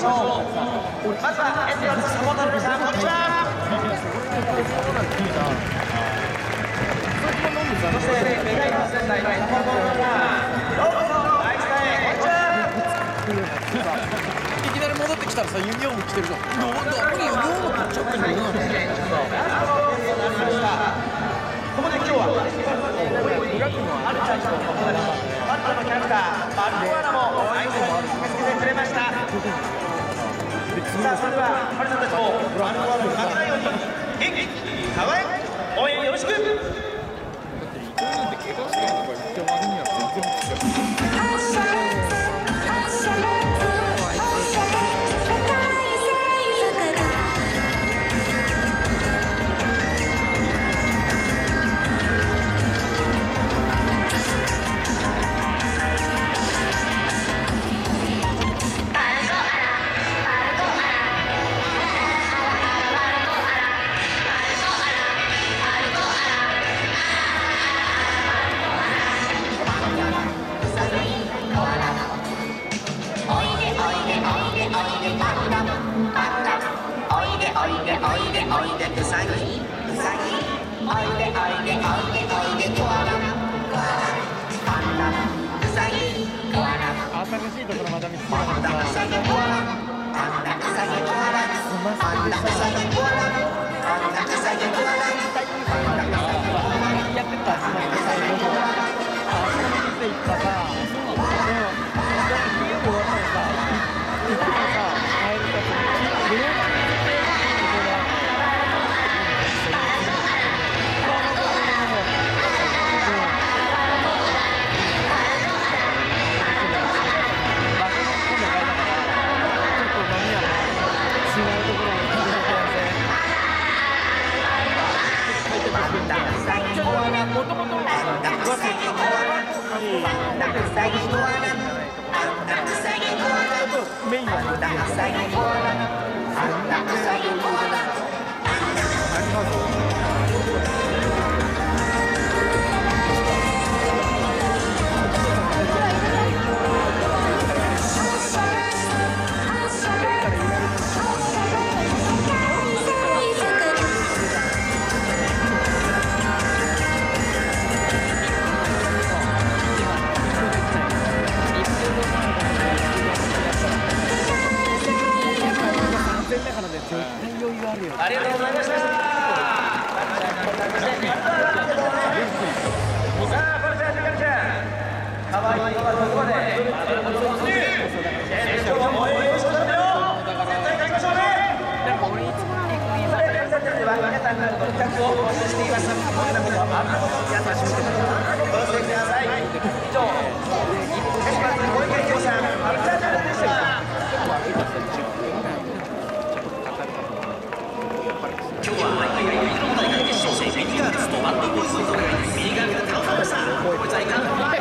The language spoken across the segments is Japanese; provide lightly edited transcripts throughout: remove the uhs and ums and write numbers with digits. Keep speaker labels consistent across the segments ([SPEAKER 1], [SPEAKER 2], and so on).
[SPEAKER 1] ょう。まずはエンゼルスサポーターの皆さん、こんにちは。そしてメガイの仙台のサポーターの皆さん、どうぞ愛知へ、こんにちは。
[SPEAKER 2] いきなり戻ってきたらさ、ユニオーム着てるじゃん。どこにユニオーム買っちゃってるの？
[SPEAKER 1] ここで今日はマルちゃんとマルちゃんのキャラクターマルコアナも愛知に駆けつけてくれました。さあそれではマルちゃんたちもマルコアナに負けないように元気かわいく応援よろしく。
[SPEAKER 3] おいでうさぎうさぎおいでおいでおいでおいでコアラコアラパンダうさぎコアラ
[SPEAKER 2] 新しいところまた見つけ
[SPEAKER 3] パンダうさぎコアラパンダうさぎコアラパンダうさぎコアラパンダうさぎコアラパンダうさぎコアラ
[SPEAKER 2] やってたパンダうさぎコアラって言ったさ、そうだね。家終わったらさ、行ってさ、帰るときメインの
[SPEAKER 1] ありがとうございました。さあ、これじゃあ、かわいい子がどこまで今日は応援よろしく頼むよ。絶対勝ちましょうね。では皆さんからの企画を募集しています。こんなことあんなこと皆さんしてください。以上、鹿島津小池京さん、マルチャーチャンネルでした。今日は毎回ミニロン大会決勝戦ミニガールズとバンドボーイズの戦いミニガールズで倒されました。こいつはいかんのか。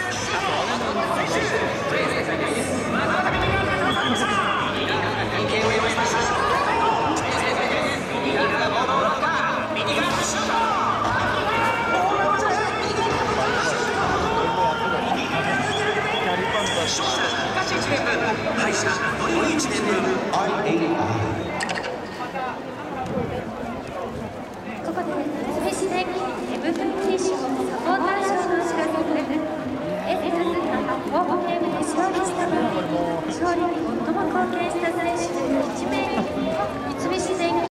[SPEAKER 1] 敗者残り1年分
[SPEAKER 4] ここでスペシ大 MVP 選手